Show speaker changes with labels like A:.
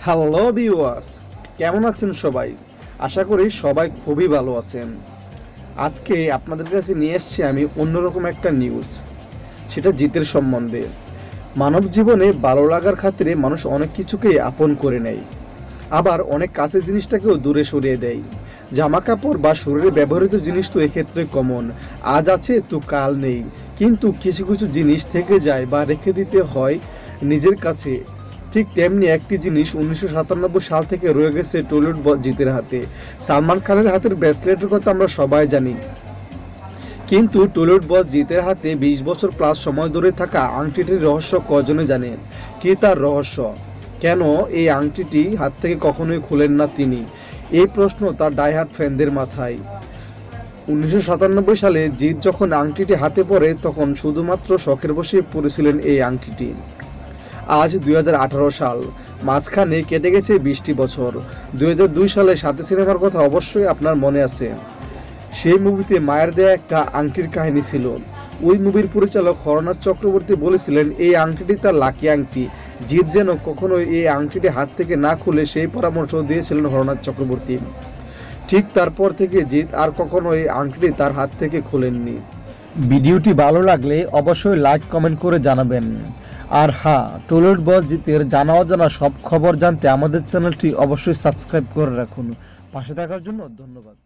A: Hello viewers, কেমন আছেন সবাই? আশা করি সবাই খুবই ভালো আছেন। আজকে আপনাদের কাছে নিয়ে এসেছি আমি অন্যরকম একটা নিউজ, সেটা জিতের সম্বন্ধে। মানব জীবনে ভালো লাগার খাতিরে মানুষ অনেক কিছুকেই আপন করে নেয়, আবার অনেক কাছের জিনিসটাকেও দূরে সরিয়ে দেয়। জামা কাপড় বা শরীরে ব্যবহৃত জিনিস তো এক্ষেত্রে কমন, আজ আছে তো কাল নেই, কিন্তু কিছু কিছু জিনিস থেকে যায় বা রেখে দিতে হয় নিজের কাছে। ঠিক তেমনি একটি জিনিস 1997 সাল থেকে রয়ে গেছে টলিউড জিতের হাতে। সালমান খানের হাতের ব্রেসলেটের কথা আমরা সবাই জানি, কিন্তু টলিউড বস জিতের হাতে 20 বছর প্লাস সময় ধরে থাকা আংটিটির রহস্য কজনে জানেন? কি তার রহস্য? কেন এই আংটিটি হাত থেকে কখনোই খুলেন না তিনি? এই প্রশ্ন তার ডাইহার্ট ফ্যানদের মাথায়। 1997 সালে জিৎ যখন আংটিটি হাতে পড়ে তখন শুধুমাত্র শখের বসে পড়েছিলেন এই আংটিটি। আজ 2018 সাল, মাঝখানে কেটে গেছে 20টি বছর। 2002 সালে সাথে সিনেমার কথা অবশ্যই আপনার মনে আছে। সেই মুভিতে মায়ের দেয়া একটা আংটির কাহিনী ছিল। ওই মুভির পরিচালক হরনাথ চক্রবর্তী বলেছিলেন এই আংটিটি তার লাকি আংটি, জিৎ যেন কখনো এই আংটিটি হাত থেকে না খুলে সেই পরামর্শ দিয়েছিলেন হরনাথ চক্রবর্তী। ঠিক তারপর থেকে জিৎ আর কখনো এই আংটিটি তার হাত থেকে খুলেননি। ভিডিওটি ভালো লাগলে অবশ্যই লাইক কমেন্ট করে জানাবেন। আর হ্যাঁ, টলিউড বস জিতের জানা অজানা সব খবর জানতে আমাদের চ্যানেলটি অবশ্যই সাবস্ক্রাইব করে রাখুন। পাশে থাকার জন্য ধন্যবাদ।